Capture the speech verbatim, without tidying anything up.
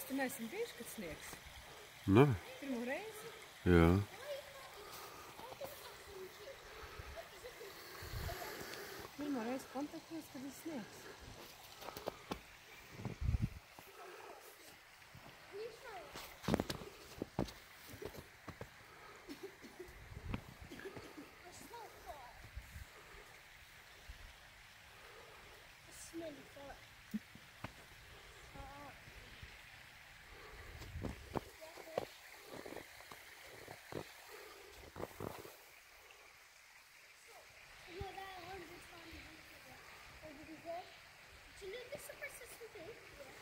Tu neesi bijis, kad sniegs? Nē. Pirmo reizi? Jā. Pirmo reizi Quantokos, kad ir sniegs. Smelly fart. Do you know this is a persistent thing? Yeah.